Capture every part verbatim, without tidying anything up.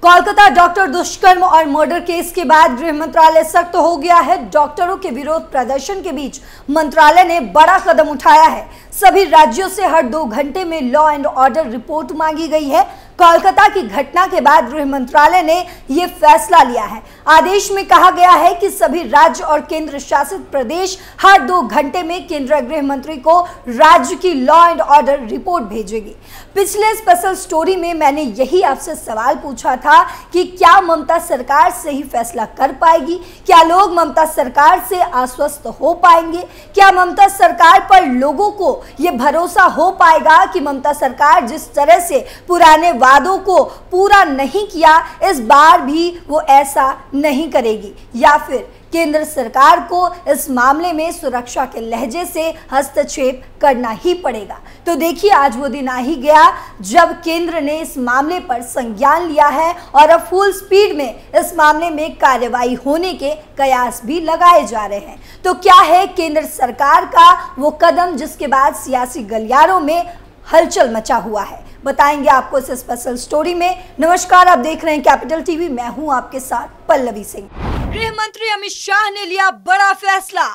Kolkata doctor दुष्कर्म और murder case के बाद गृह मंत्रालय सख्त हो गया है। डॉक्टरों के विरोध प्रदर्शन के बीच मंत्रालय ने बड़ा कदम उठाया है। सभी राज्यों से हर दो घंटे में लॉ एंड ऑर्डर रिपोर्ट मांगी गई है। कोलकाता की घटना के बाद गृह मंत्रालय ने यह फैसला लिया है। आदेश में कहा गया है कि सभी राज्य और केंद्र शासित प्रदेश हर दो घंटे में केंद्रीय गृह मंत्री को राज्य की लॉ एंड ऑर्डर रिपोर्ट भेजेगी। पिछले स्पेशल स्टोरी में मैंने यही आपसे सवाल पूछा था कि क्या ममता सरकार सही फैसला कर पाएगी, क्या लोग ममता सरकार से आश्वस्त हो पाएंगे, क्या ममता सरकार पर लोगों को यह भरोसा हो पाएगा कि ममता सरकार जिस तरह से पुराने वादों को पूरा नहीं किया इस बार भी वो ऐसा नहीं करेगी, या फिर केंद्र सरकार को इस मामले में सुरक्षा के लहजे से हस्तक्षेप करना ही पड़ेगा। तो देखिए, आज वो दिन आ ही गया जब केंद्र ने इस मामले पर संज्ञान लिया है और अब फुल स्पीड में इस मामले में कार्रवाई होने के कयास भी लगाए जा रहे हैं। तो क्या है केंद्र सरकार का वो कदम जिसके बाद सियासी गलियारों में हलचल मचा हुआ है, बताएंगे आपको इस स्पेशल स्टोरी में। नमस्कार, आप देख रहे हैं कैपिटल टीवी, मैं हूं आपके साथ पल्लवी सिंह। गृह मंत्री अमित शाह ने लिया बड़ा फैसला,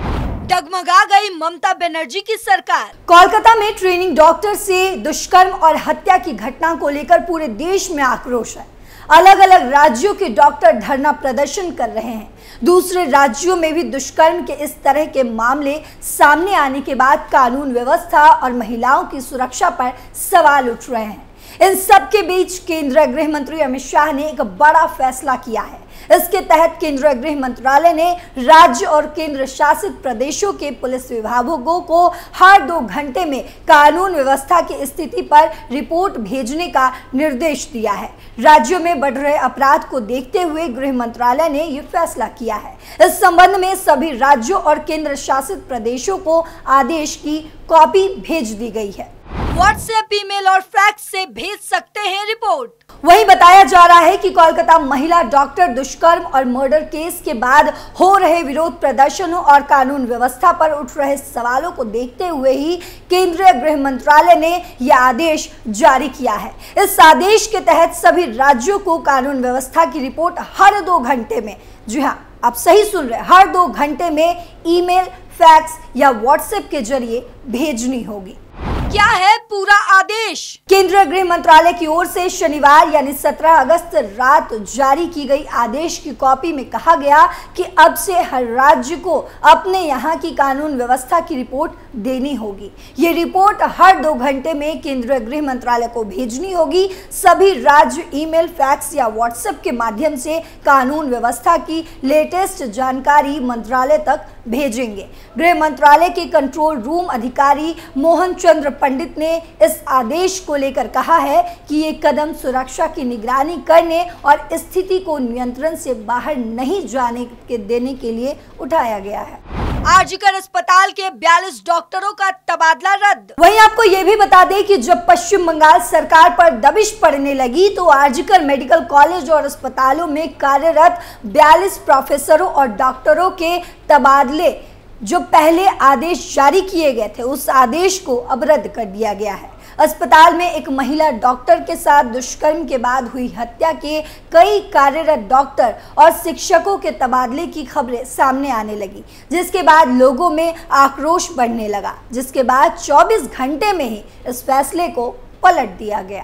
डगमगा गई ममता बनर्जी की सरकार। कोलकाता में ट्रेनिंग डॉक्टर से दुष्कर्म और हत्या की घटना को लेकर पूरे देश में आक्रोश है। अलग अलग राज्यों के डॉक्टर धरना प्रदर्शन कर रहे हैं। दूसरे राज्यों में भी दुष्कर्म के इस तरह के मामले सामने आने के बाद कानून व्यवस्था और महिलाओं की सुरक्षा पर सवाल उठ रहे हैं। इन सब के बीच केंद्रीय गृह मंत्री अमित शाह ने एक बड़ा फैसला किया है। इसके तहत केंद्रीय गृह मंत्रालय ने राज्य और केंद्र शासित प्रदेशों के पुलिस विभागों को हर दो घंटे में कानून व्यवस्था की स्थिति पर रिपोर्ट भेजने का निर्देश दिया है। राज्यों में बढ़ रहे अपराध को देखते हुए गृह मंत्रालय ने यह फैसला किया है। इस संबंध में सभी राज्यों और केंद्र शासित प्रदेशों को आदेश की कॉपी भेज दी गई है। व्हाट्सएप, ईमेल और फैक्स से भेज सकते हैं रिपोर्ट। वहीं बताया जा रहा है कि कोलकाता महिला डॉक्टर दुष्कर्म और मर्डर केस के बाद हो रहे विरोध प्रदर्शनों और कानून व्यवस्था पर उठ रहे सवालों को देखते हुए ही केंद्रीय गृह मंत्रालय ने यह आदेश जारी किया है। इस आदेश के तहत सभी राज्यों को कानून व्यवस्था की रिपोर्ट हर दो घंटे में, जी हाँ आप सही सुन रहे, हर दो घंटे में ईमेल, फैक्स या व्हाट्सएप के जरिए भेजनी होगी। क्या है पूरा आदेश? केंद्रीय गृह मंत्रालय की ओर से शनिवार यानी सत्रह अगस्त रात जारी की गई आदेश की कॉपी में कहा गया कि अब से हर राज्य को अपने यहाँ की कानून व्यवस्था की रिपोर्ट देनी होगी। ये रिपोर्ट हर दो घंटे में केंद्रीय गृह मंत्रालय को भेजनी होगी। सभी राज्य ईमेल, फैक्स या व्हाट्सएप के माध्यम से कानून व्यवस्था की लेटेस्ट जानकारी मंत्रालय तक भेजेंगे। गृह मंत्रालय के कंट्रोल रूम अधिकारी मोहन चंद्र पंडित ने इस आदेश को लेकर कहा है कि ये कदम सुरक्षा की निगरानी करने और स्थिति को नियंत्रण से बाहर नहीं जाने के देने के लिए उठाया गया है। आरजीकर अस्पताल के बयालीस डॉक्टरों का तबादला रद्द। वहीं आपको ये भी बता दें कि जब पश्चिम बंगाल सरकार पर दबिश पड़ने लगी तो आरजीकर मेडिकल कॉलेज और अस्पतालों में कार्यरत बयालीस प्रोफेसरों और डॉक्टरों के तबादले जो पहले आदेश जारी किए गए थे उस आदेश को अब रद्द कर दिया गया है। अस्पताल में एक महिला डॉक्टर के साथ दुष्कर्म के बाद हुई हत्या के कई कार्यरत डॉक्टर और शिक्षकों के तबादले की खबरें सामने आने लगी, जिसके बाद लोगों में आक्रोश बढ़ने लगा, जिसके बाद चौबीस घंटे में ही इस फैसले को पलट दिया गया।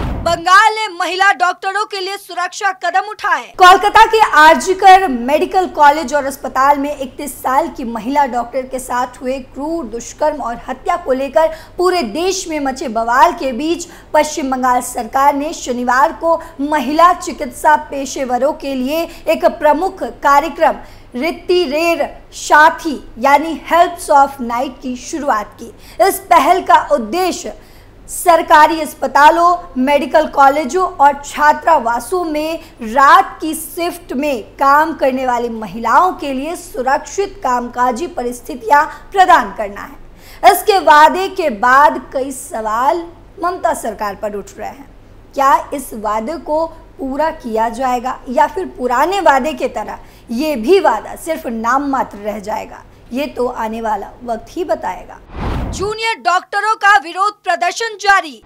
बंगाल ने महिला डॉक्टरों के लिए सुरक्षा कदम उठाए। कोलकाता के आरजीकर मेडिकल कॉलेज और अस्पताल में इकतीस साल की महिला डॉक्टर के साथ हुए क्रूर दुष्कर्म और हत्या को लेकर पूरे देश में मचे बवाल के बीच पश्चिम बंगाल सरकार ने शनिवार को महिला चिकित्सा पेशेवरों के लिए एक प्रमुख कार्यक्रम रित्ती रेर साथी यानी हेल्प्स ऑफ नाइट की शुरुआत की। इस पहल का उद्देश्य सरकारी अस्पतालों, मेडिकल कॉलेजों और छात्रावासों में रात की शिफ्ट में काम करने वाली महिलाओं के लिए सुरक्षित कामकाजी परिस्थितियां प्रदान करना है। इसके वादे के बाद कई सवाल ममता सरकार पर उठ रहे हैं। क्या इस वादे को पूरा किया जाएगा या फिर पुराने वादे की तरह ये भी वादा सिर्फ नाम मात्र रह जाएगा? ये तो आने वाला वक्त ही बताएगा। जूनियर डॉक्टरों का विरोध प्रदर्शन जारी।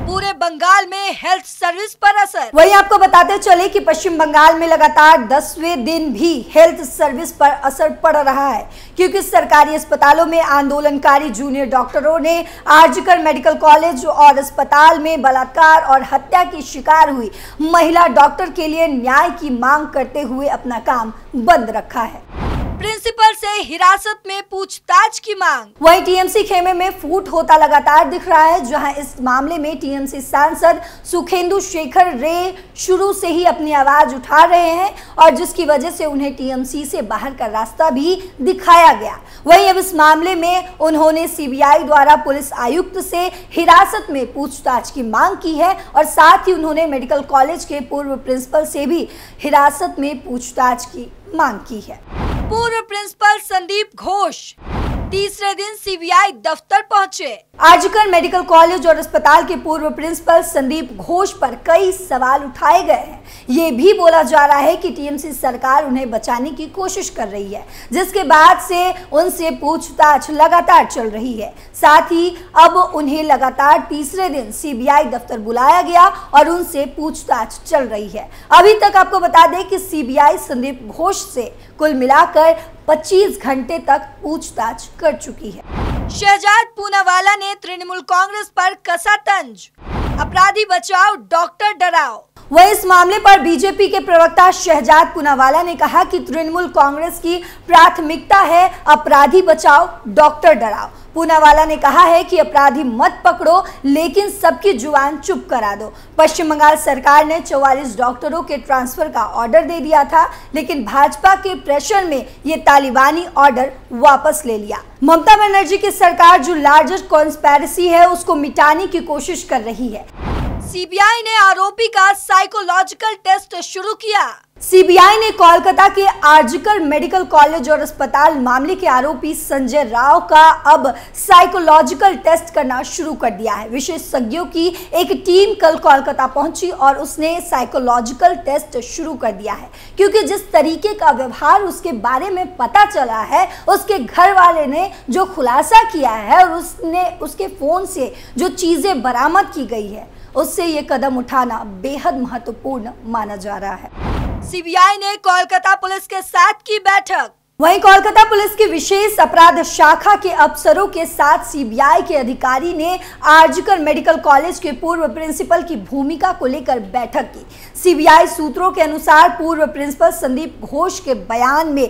पूरे बंगाल में हेल्थ सर्विस पर असर। वहीं आपको बताते चले कि पश्चिम बंगाल में लगातार दसवें दिन भी हेल्थ सर्विस पर असर पड़ रहा है, क्योंकि सरकारी अस्पतालों में आंदोलनकारी जूनियर डॉक्टरों ने आरजीकर मेडिकल कॉलेज और अस्पताल में बलात्कार और हत्या की शिकार हुई महिला डॉक्टर के लिए न्याय की मांग करते हुए अपना काम बंद रखा है। प्रिंसिपल से हिरासत में पूछताछ की मांग। वहीं टीएमसी खेमे में फूट होता लगातार दिख रहा है, जहां इस मामले में टीएमसी सांसद सुखेंदु शेखर रे शुरू से ही अपनी आवाज उठा रहे हैं और जिसकी वजह से उन्हें टीएमसी से बाहर का रास्ता भी दिखाया गया। वहीं अब इस मामले में उन्होंने सीबीआई द्वारा पुलिस आयुक्त से हिरासत में पूछताछ की मांग की है और साथ ही उन्होंने मेडिकल कॉलेज के पूर्व प्रिंसिपल से भी हिरासत में पूछताछ की मांग की है। पूर्व प्रिंसिपल संदीप घोष तीसरे दिन सीबीआई दफ्तर पहुंचे। आरजीकर मेडिकल कॉलेज और अस्पताल के पूर्व प्रिंसिपल संदीप घोष पर कई सवाल उठाए गए हैं। ये भी बोला जा रहा है कि टीएमसी सरकार उन्हें बचाने की कोशिश कर रही है, जिसके बाद से उनसे पूछताछ लगातार चल रही है। साथ ही अब उन्हें लगातार तीसरे दिन सीबीआई दफ्तर बुलाया गया और उनसे पूछताछ चल रही है। अभी तक आपको बता दें कि सीबीआई संदीप घोष से कुल मिलाकर पच्चीस घंटे तक पूछताछ कर चुकी है। शहजाद पूनावाला ने तृणमूल कांग्रेस पर कसा तंज, अपराधी बचाओ डॉक्टर डराओ। वह इस मामले पर बीजेपी के प्रवक्ता शहजाद पूनावाला ने कहा कि तृणमूल कांग्रेस की प्राथमिकता है अपराधी बचाओ डॉक्टर डराओ। पूनावाला ने कहा है कि अपराधी मत पकड़ो लेकिन सबकी जुबान चुप करा दो। पश्चिम बंगाल सरकार ने चौवालीस डॉक्टरों के ट्रांसफर का ऑर्डर दे दिया था, लेकिन भाजपा के प्रेशर में ये तालिबानी ऑर्डर वापस ले लिया। ममता बनर्जी की सरकार जो लार्जेस्ट कॉन्स्पिरेसी है उसको मिटाने की कोशिश कर रही है। सीबीआई ने आरोपी का साइकोलॉजिकल टेस्ट शुरू किया। सीबीआई ने कोलकाता के आरजीकर मेडिकल कॉलेज और अस्पताल मामले के आरोपी संजय राव का अब साइकोलॉजिकल टेस्ट करना शुरू कर दिया है। विशेषज्ञों की एक टीम कल कोलकाता पहुंची और उसने साइकोलॉजिकल टेस्ट शुरू कर दिया है, क्योंकि जिस तरीके का व्यवहार उसके बारे में पता चला है, उसके घर वाले ने जो खुलासा किया है और उसने उसके फोन से जो चीजें बरामद की गई है, उससे ये कदम उठाना बेहद महत्वपूर्ण माना जा रहा है। सीबीआई ने कोलकाता पुलिस के साथ की बैठक। वहीं कोलकाता पुलिस की विशेष अपराध शाखा के अफसरों के साथ सीबीआई के अधिकारी ने आरजीकर मेडिकल कॉलेज के पूर्व प्रिंसिपल की भूमिका को लेकर बैठक की। सीबीआई सूत्रों के अनुसार पूर्व प्रिंसिपल संदीप घोष के बयान में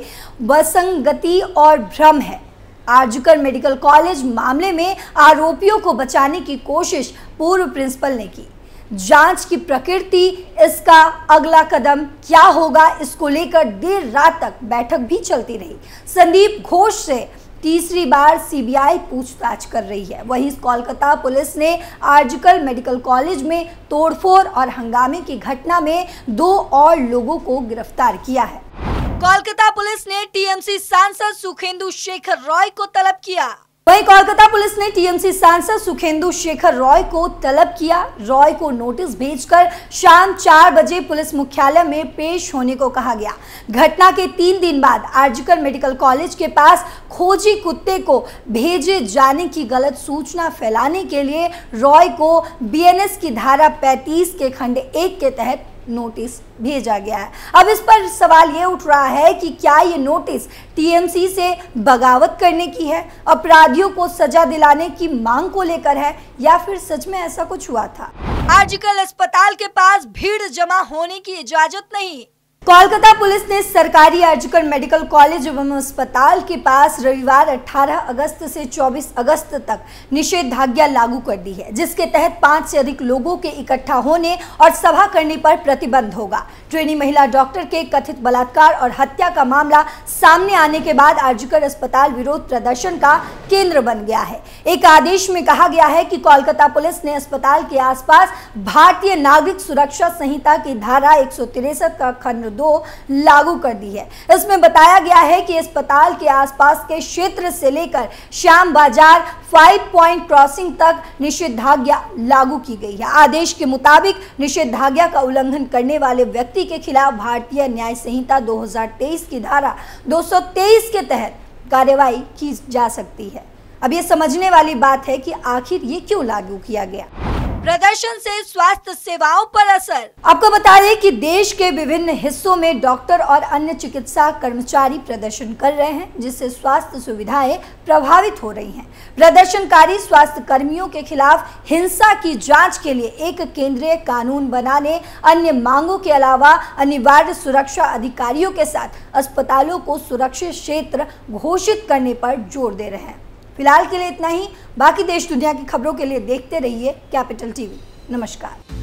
विसंगति और भ्रम है। आरजीकर मेडिकल कॉलेज मामले में आरोपियों को बचाने की कोशिश पूर्व प्रिंसिपल ने की। जांच की प्रकृति, इसका अगला कदम क्या होगा, इसको लेकर देर रात तक बैठक भी चलती रही। संदीप घोष से तीसरी बार सीबीआई पूछताछ कर रही है। वहीं कोलकाता पुलिस ने आरजीकर मेडिकल कॉलेज में तोड़फोड़ और हंगामे की घटना में दो और लोगों को गिरफ्तार किया है। कोलकाता पुलिस ने टीएमसी सांसद सुखेंदु शेखर रॉय को तलब किया। वहीं कोलकाता पुलिस ने टीएमसी सांसद सुखेंदु शेखर रॉय को तलब किया। रॉय को नोटिस भेजकर शाम चार बजे पुलिस मुख्यालय में पेश होने को कहा गया। घटना के तीन दिन बाद आरजीकर मेडिकल कॉलेज के पास खोजी कुत्ते को भेजे जाने की गलत सूचना फैलाने के लिए रॉय को बीएनएस की धारा पैंतीस के खंड एक के तहत नोटिस भेजा गया है। अब इस पर सवाल ये उठ रहा है कि क्या ये नोटिस टीएमसी से बगावत करने की है, अपराधियों को सजा दिलाने की मांग को लेकर है, या फिर सच में ऐसा कुछ हुआ था। आरजीकर अस्पताल के पास भीड़ जमा होने की इजाजत नहीं। कोलकाता पुलिस ने सरकारी आरजीकर मेडिकल कॉलेज एवं अस्पताल के पास रविवार अठारह अगस्त से चौबीस अगस्त तक निषेधाज्ञा लागू कर दी है, जिसके तहत पांच से अधिक लोगों के इकट्ठा होने और सभा करने पर प्रतिबंध होगा। ट्रेनी महिला डॉक्टर के कथित बलात्कार और हत्या का मामला सामने आने के बाद आरजीकर अस्पताल विरोध प्रदर्शन का केंद्र बन गया है। एक आदेश में कहा गया है कि कोलकाता पुलिस ने अस्पताल के आसपास भारतीय नागरिक सुरक्षा संहिता की धारा एक सौ तिरसठ का खंड दो लागू कर दी है। इसमें बताया गया है कि अस्पताल के आसपास के क्षेत्र से लेकर श्याम बाजार फाइव पॉइंट क्रॉसिंग तक निषेधाज्ञा लागू की गई है। आदेश के मुताबिक निषेधाज्ञा का उल्लंघन करने वाले व्यक्ति के खिलाफ भारतीय न्याय संहिता दो हज़ार तेईस की धारा दो सौ तेईस के तहत कार्रवाई की जा सकती है। अब ये समझने वाली बात है कि आखिर ये क्यों लागू किया गया। प्रदर्शन से स्वास्थ्य सेवाओं पर असर। आपको बता दें कि देश के विभिन्न हिस्सों में डॉक्टर और अन्य चिकित्सा कर्मचारी प्रदर्शन कर रहे हैं, जिससे स्वास्थ्य सुविधाएं प्रभावित हो रही हैं। प्रदर्शनकारी स्वास्थ्य कर्मियों के खिलाफ हिंसा की जांच के लिए एक केंद्रीय कानून बनाने, अन्य मांगों के अलावा अनिवार्य सुरक्षा अधिकारियों के साथ अस्पतालों को सुरक्षित क्षेत्र घोषित करने पर जोर दे रहे हैं। फिलहाल के लिए इतना ही। बाकी देश दुनिया की खबरों के लिए देखते रहिए कैपिटल टीवी। नमस्कार।